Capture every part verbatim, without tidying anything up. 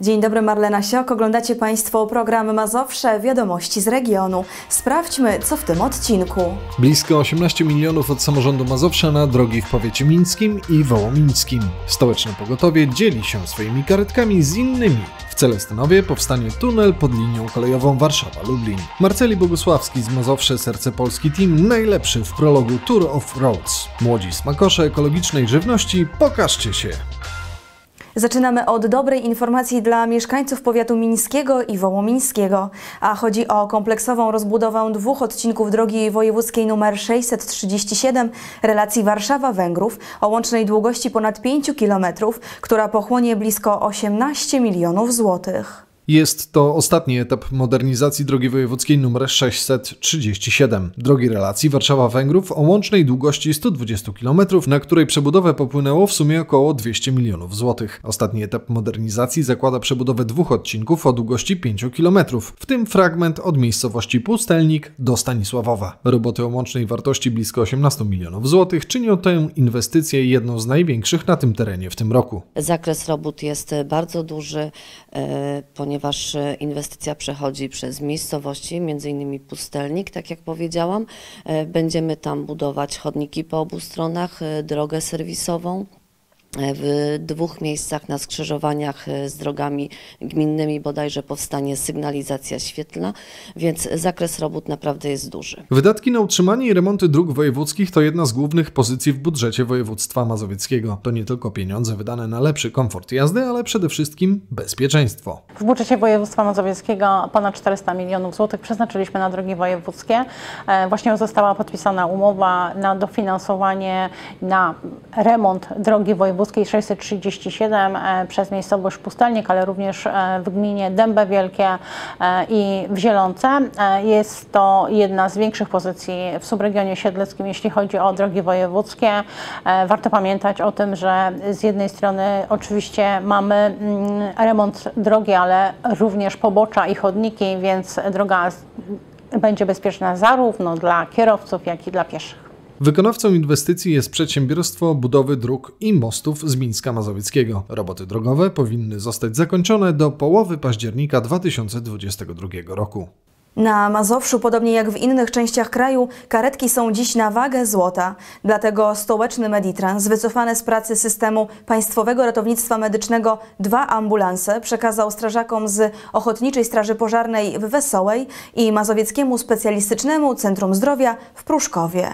Dzień dobry, Marlena Siok. Oglądacie Państwo program Mazowsze, wiadomości z regionu. Sprawdźmy, co w tym odcinku. Blisko osiemnaście milionów od samorządu Mazowsza na drogi w powiecie mińskim i wołomińskim. Stołeczne pogotowie dzieli się swoimi karetkami z innymi. W Celestinowie powstanie tunel pod linią kolejową Warszawa-Lublin. Marceli Bogusławski z Mazowsze Serce Polski Team najlepszy w prologu Tour of Roads. Młodzi smakosze ekologicznej żywności, pokażcie się! Zaczynamy od dobrej informacji dla mieszkańców powiatu mińskiego i wołomińskiego, a chodzi o kompleksową rozbudowę dwóch odcinków drogi wojewódzkiej nr sześćset trzydzieści siedem relacji Warszawa-Węgrów o łącznej długości ponad pięć kilometrów, która pochłonie blisko osiemnaście milionów złotych. Jest to ostatni etap modernizacji drogi wojewódzkiej nr sześćset trzydzieści siedem, drogi relacji Warszawa-Węgrów o łącznej długości sto dwadzieścia kilometrów, na której przebudowę popłynęło w sumie około dwieście milionów złotych. Ostatni etap modernizacji zakłada przebudowę dwóch odcinków o długości pięć kilometrów, w tym fragment od miejscowości Pustelnik do Stanisławowa. Roboty o łącznej wartości blisko osiemnaście milionów złotych czynią tę inwestycję jedną z największych na tym terenie w tym roku. Zakres robót jest bardzo duży, ponieważ ponieważ inwestycja przechodzi przez miejscowości, między innymi Pustelnik, tak jak powiedziałam. Będziemy tam budować chodniki po obu stronach, drogę serwisową. W dwóch miejscach na skrzyżowaniach z drogami gminnymi bodajże powstanie sygnalizacja świetlna, więc zakres robót naprawdę jest duży. Wydatki na utrzymanie i remonty dróg wojewódzkich to jedna z głównych pozycji w budżecie województwa mazowieckiego. To nie tylko pieniądze wydane na lepszy komfort jazdy, ale przede wszystkim bezpieczeństwo. W budżecie województwa mazowieckiego ponad czterysta milionów złotych przeznaczyliśmy na drogi wojewódzkie. Właśnie została podpisana umowa na dofinansowanie na remont drogi wojewódzkiej sześćset trzydzieści siedem przez miejscowość Pustelnik, ale również w gminie Dębe Wielkie i w Zielonce. Jest to jedna z większych pozycji w subregionie siedleckim, jeśli chodzi o drogi wojewódzkie. Warto pamiętać o tym, że z jednej strony oczywiście mamy remont drogi, ale również pobocza i chodniki, więc droga będzie bezpieczna zarówno dla kierowców, jak i dla pieszych. Wykonawcą inwestycji jest przedsiębiorstwo budowy dróg i mostów z Mińska Mazowieckiego. Roboty drogowe powinny zostać zakończone do połowy października dwa tysiące dwudziestego drugiego roku. Na Mazowszu, podobnie jak w innych częściach kraju, karetki są dziś na wagę złota. Dlatego stołeczny Meditrans, wycofany z pracy systemu Państwowego Ratownictwa Medycznego, dwa ambulanse przekazał strażakom z Ochotniczej Straży Pożarnej w Wesołej i Mazowieckiemu Specjalistycznemu Centrum Zdrowia w Pruszkowie.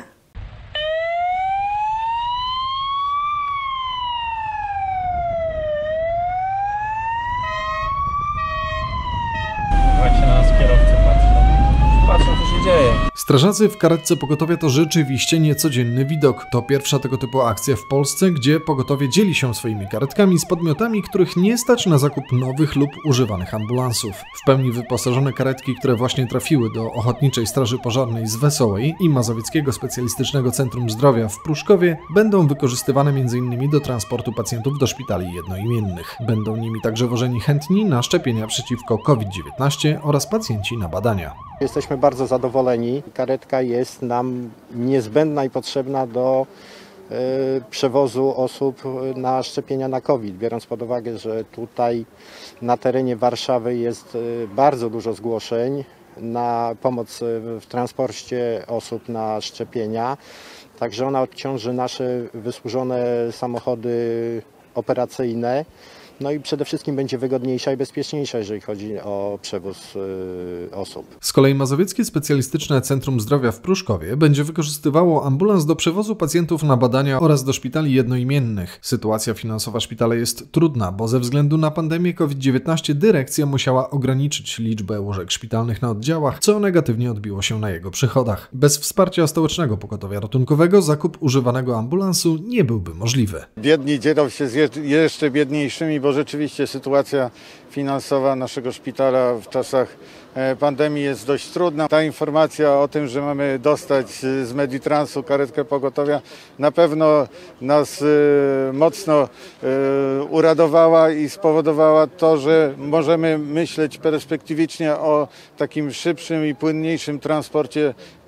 Strażacy w karetce pogotowia to rzeczywiście niecodzienny widok. To pierwsza tego typu akcja w Polsce, gdzie pogotowie dzieli się swoimi karetkami z podmiotami, których nie stać na zakup nowych lub używanych ambulansów. W pełni wyposażone karetki, które właśnie trafiły do Ochotniczej Straży Pożarnej z Wesołej i Mazowieckiego Specjalistycznego Centrum Zdrowia w Pruszkowie, będą wykorzystywane m in do transportu pacjentów do szpitali jednoimiennych. Będą nimi także wożeni chętni na szczepienia przeciwko COVID dziewiętnaście oraz pacjenci na badania. Jesteśmy bardzo zadowoleni. Karetka jest nam niezbędna i potrzebna do y, przewozu osób na szczepienia na COVID, biorąc pod uwagę, że tutaj na terenie Warszawy jest y, bardzo dużo zgłoszeń na pomoc w transporcie osób na szczepienia. Także ona odciąży nasze wysłużone samochody operacyjne. No i przede wszystkim będzie wygodniejsza i bezpieczniejsza, jeżeli chodzi o przewóz y, osób. Z kolei Mazowieckie Specjalistyczne Centrum Zdrowia w Pruszkowie będzie wykorzystywało ambulans do przewozu pacjentów na badania oraz do szpitali jednoimiennych. Sytuacja finansowa szpitala jest trudna, bo ze względu na pandemię COVID dziewiętnaście dyrekcja musiała ograniczyć liczbę łóżek szpitalnych na oddziałach, co negatywnie odbiło się na jego przychodach. Bez wsparcia stołecznego pogotowia ratunkowego zakup używanego ambulansu nie byłby możliwy. Biedni dzielą się z jeszcze biedniejszymi, bo rzeczywiście sytuacja finansowa naszego szpitala w czasach pandemii jest dość trudna. Ta informacja o tym, że mamy dostać z Meditransu karetkę pogotowia, na pewno nas mocno uradowała i spowodowała to, że możemy myśleć perspektywicznie o takim szybszym i płynniejszym transporcie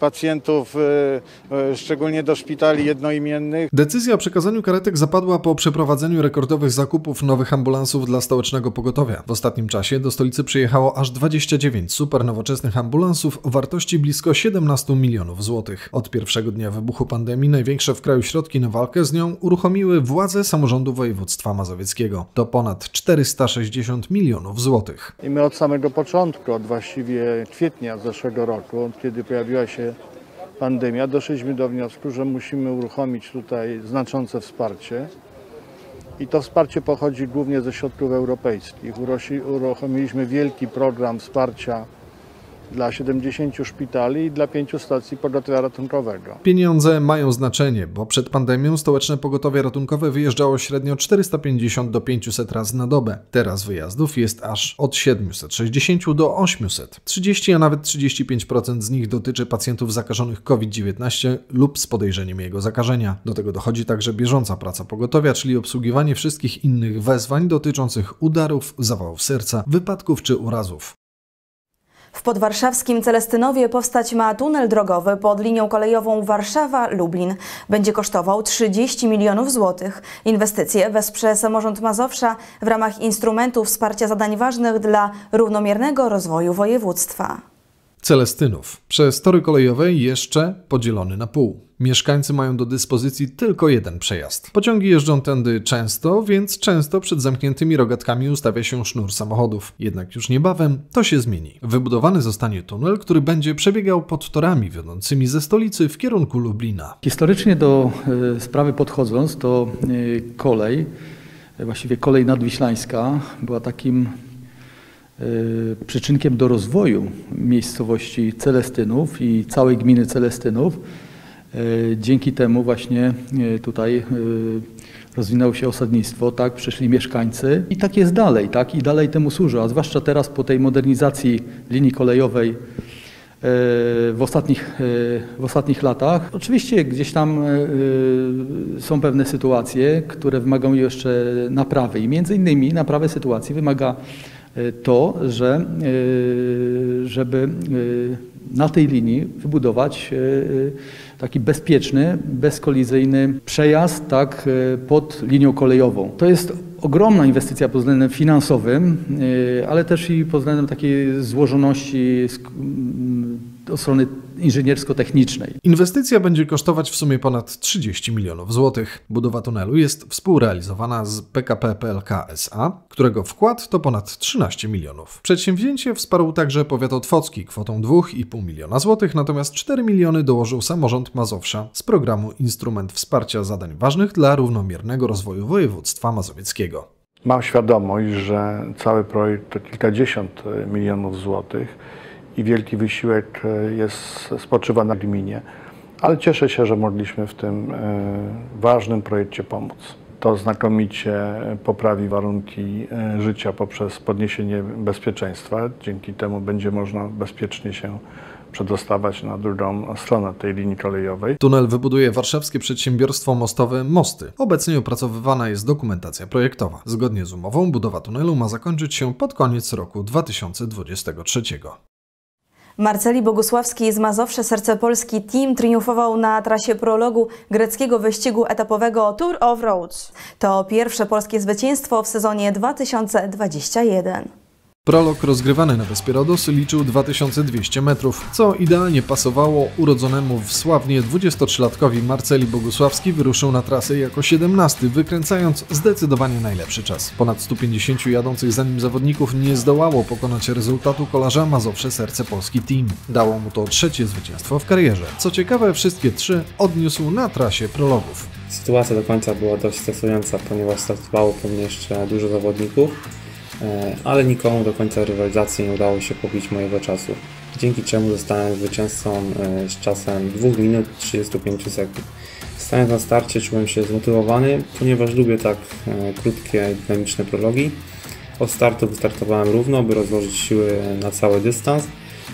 pacjentów, szczególnie do szpitali jednoimiennych. Decyzja o przekazaniu karetek zapadła po przeprowadzeniu rekordowych zakupów nowych ambulansów dla stołecznego pogotowia. W ostatnim czasie do stolicy przyjechało aż dwadzieścia dziewięć super nowoczesnych ambulansów o wartości blisko siedemnaście milionów złotych. Od pierwszego dnia wybuchu pandemii największe w kraju środki na walkę z nią uruchomiły władze samorządu województwa mazowieckiego. To ponad czterysta sześćdziesiąt milionów złotych. I my od samego początku, od właściwie kwietnia zeszłego roku, kiedy pojawiła się pandemia, doszliśmy do wniosku, że musimy uruchomić tutaj znaczące wsparcie. I to wsparcie pochodzi głównie ze środków europejskich. Uruchomiliśmy wielki program wsparcia dla siedemdziesięciu szpitali i dla pięciu stacji pogotowia ratunkowego. Pieniądze mają znaczenie, bo przed pandemią stołeczne pogotowie ratunkowe wyjeżdżało średnio czterysta pięćdziesiąt do pięciuset razy na dobę. Teraz wyjazdów jest aż od siedmiuset sześćdziesiąt do ośmiuset. trzydzieści, a nawet trzydzieści pięć procent z nich dotyczy pacjentów zakażonych COVID dziewiętnaście lub z podejrzeniem jego zakażenia. Do tego dochodzi także bieżąca praca pogotowia, czyli obsługiwanie wszystkich innych wezwań dotyczących udarów, zawałów serca, wypadków czy urazów. W podwarszawskim Celestynowie powstać ma tunel drogowy pod linią kolejową Warszawa-Lublin. Będzie kosztował trzydzieści milionów złotych. Inwestycje wesprze samorząd Mazowsza w ramach instrumentu wsparcia zadań ważnych dla równomiernego rozwoju województwa. Celestynów. Przez tory kolejowe jeszcze podzielony na pół. Mieszkańcy mają do dyspozycji tylko jeden przejazd. Pociągi jeżdżą tędy często, więc często przed zamkniętymi rogatkami ustawia się sznur samochodów. Jednak już niebawem to się zmieni. Wybudowany zostanie tunel, który będzie przebiegał pod torami wiodącymi ze stolicy w kierunku Lublina. Historycznie do y, sprawy podchodząc, to y, kolej, y, właściwie kolej nadwiślańska była takim y, przyczynkiem do rozwoju miejscowości Celestynów i całej gminy Celestynów. Dzięki temu właśnie tutaj rozwinęło się osadnictwo, tak, przyszli mieszkańcy i tak jest dalej, tak, i dalej temu służy, a zwłaszcza teraz po tej modernizacji linii kolejowej w ostatnich, w ostatnich latach. Oczywiście gdzieś tam są pewne sytuacje, które wymagają jeszcze naprawy i między innymi naprawy sytuacji wymaga to, że żeby na tej linii wybudować taki bezpieczny, bezkolizyjny przejazd, tak, pod linią kolejową. To jest ogromna inwestycja pod względem finansowym, ale też i pod względem takiej złożoności od strony inżyniersko-technicznej. Inwestycja będzie kosztować w sumie ponad trzydzieści milionów złotych. Budowa tunelu jest współrealizowana z P K P P L K S A, którego wkład to ponad trzynaście milionów. Przedsięwzięcie wsparł także powiat otwocki kwotą dwa i pół miliona złotych, natomiast cztery miliony dołożył samorząd Mazowsza z programu Instrument Wsparcia Zadań Ważnych dla równomiernego rozwoju województwa mazowieckiego. Mam świadomość, że cały projekt to kilkadziesiąt milionów złotych i wielki wysiłek jest, spoczywa na gminie, ale cieszę się, że mogliśmy w tym ważnym projekcie pomóc. To znakomicie poprawi warunki życia poprzez podniesienie bezpieczeństwa. Dzięki temu będzie można bezpiecznie się przedostawać na drugą stronę tej linii kolejowej. Tunel wybuduje warszawskie przedsiębiorstwo mostowe Mosty. Obecnie opracowywana jest dokumentacja projektowa. Zgodnie z umową budowa tunelu ma zakończyć się pod koniec roku dwa tysiące dwudziestego trzeciego. Marceli Bogusławski z Mazowsze Serce Polski Team triumfował na trasie prologu greckiego wyścigu etapowego Tour of Rhodes. To pierwsze polskie zwycięstwo w sezonie dwa tysiące dwudziestym pierwszym. Prolog rozgrywany na wyspie Rodos liczył dwa tysiące dwieście metrów, co idealnie pasowało urodzonemu w Sławnie dwudziestotrzylatkowi Marceli Bogusławski wyruszył na trasę jako siedemnasty, wykręcając zdecydowanie najlepszy czas. Ponad stu pięćdziesięciu jadących za nim zawodników nie zdołało pokonać rezultatu kolarza Mazowsze Serce Polski Team. Dało mu to trzecie zwycięstwo w karierze. Co ciekawe, wszystkie trzy odniósł na trasie prologów. Sytuacja do końca była dość stresująca, ponieważ startowało po mnie jeszcze dużo zawodników, ale nikomu do końca rywalizacji nie udało się pobić mojego czasu, dzięki czemu zostałem zwycięzcą z czasem dwóch minut trzydziestu pięciu sekund. Stając na starcie czułem się zmotywowany, ponieważ lubię tak krótkie i dynamiczne prologi. Od startu wystartowałem równo, by rozłożyć siły na cały dystans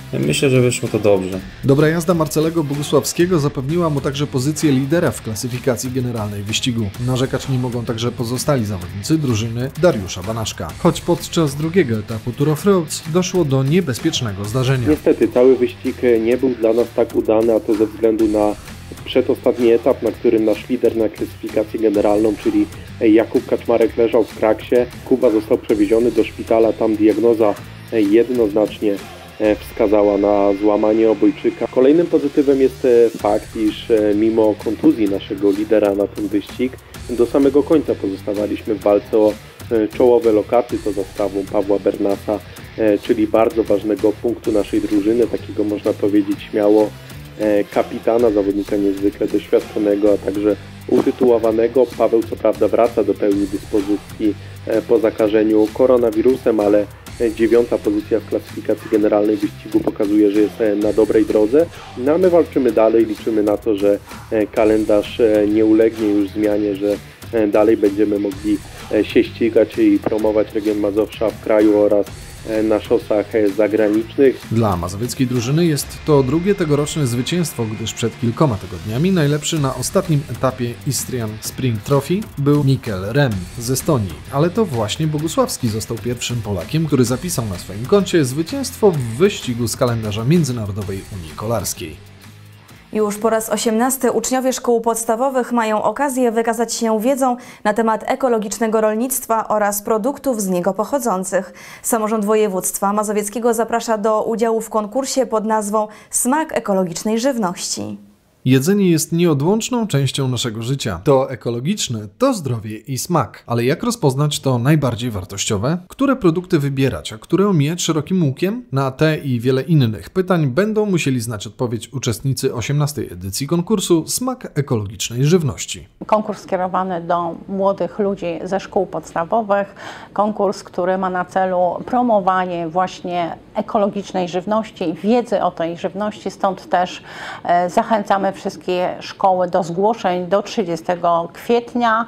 Myślę, że wyszło to dobrze. Dobra jazda Marcelego Bogusławskiego zapewniła mu także pozycję lidera w klasyfikacji generalnej wyścigu. Narzekać nie mogą także pozostali zawodnicy drużyny Dariusza Banaszka. Choć podczas drugiego etapu Tour of Roads doszło do niebezpiecznego zdarzenia. Niestety cały wyścig nie był dla nas tak udany, a to ze względu na przedostatni etap, na którym nasz lider na klasyfikację generalną, czyli Jakub Kaczmarek, leżał w kraksie. Kuba został przewieziony do szpitala, tam diagnoza jednoznacznie wskazała na złamanie obojczyka. Kolejnym pozytywem jest fakt, iż mimo kontuzji naszego lidera na ten wyścig, do samego końca pozostawaliśmy w walce o czołowe lokaty, to za sprawą Pawła Bernasa, czyli bardzo ważnego punktu naszej drużyny, takiego można powiedzieć śmiało kapitana, zawodnika niezwykle doświadczonego, a także utytułowanego. Paweł co prawda wraca do pełni dyspozycji po zakażeniu koronawirusem, ale dziewiąta pozycja w klasyfikacji generalnej wyścigu pokazuje, że jest na dobrej drodze. No a my walczymy dalej, liczymy na to, że kalendarz nie ulegnie już zmianie, że dalej będziemy mogli się ścigać i promować region Mazowsza w kraju oraz na szosach zagranicznych. Dla mazowieckiej drużyny jest to drugie tegoroczne zwycięstwo, gdyż przed kilkoma tygodniami najlepszy na ostatnim etapie Istrian Spring Trophy był Mikkel Rem z Estonii, ale to właśnie Bogusławski został pierwszym Polakiem, który zapisał na swoim koncie zwycięstwo w wyścigu z kalendarza Międzynarodowej Unii Kolarskiej. Już po raz osiemnasty uczniowie szkół podstawowych mają okazję wykazać się wiedzą na temat ekologicznego rolnictwa oraz produktów z niego pochodzących. Samorząd Województwa Mazowieckiego zaprasza do udziału w konkursie pod nazwą Smak ekologicznej żywności. Jedzenie jest nieodłączną częścią naszego życia. To ekologiczne, to zdrowie i smak. Ale jak rozpoznać to najbardziej wartościowe? Które produkty wybierać, a które omijać szerokim łukiem? Na te i wiele innych pytań będą musieli znać odpowiedź uczestnicy osiemnastej edycji konkursu Smak ekologicznej żywności. Konkurs skierowany do młodych ludzi ze szkół podstawowych. Konkurs, który ma na celu promowanie właśnie ekologicznej żywności, wiedzy o tej żywności. Stąd też e, zachęcamy wszystkie szkoły do zgłoszeń do trzydziestego kwietnia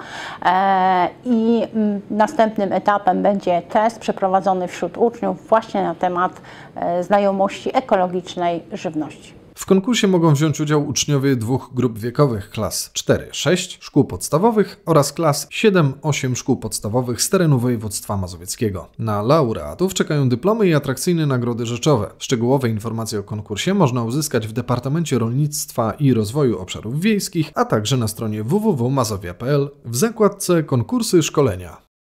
e, i m, następnym etapem będzie test przeprowadzony wśród uczniów właśnie na temat e, znajomości ekologicznej żywności. W konkursie mogą wziąć udział uczniowie dwóch grup wiekowych, klas cztery sześć szkół podstawowych oraz klas siedem osiem szkół podstawowych z terenu województwa mazowieckiego. Na laureatów czekają dyplomy i atrakcyjne nagrody rzeczowe. Szczegółowe informacje o konkursie można uzyskać w Departamencie Rolnictwa i Rozwoju Obszarów Wiejskich, a także na stronie w w w kropka mazowia kropka p l w zakładce Konkursy Szkolenia.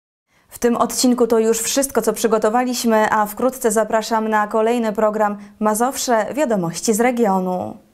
W tym odcinku to już wszystko, co przygotowaliśmy, a wkrótce zapraszam na kolejny program Mazowsze Wiadomości z regionu.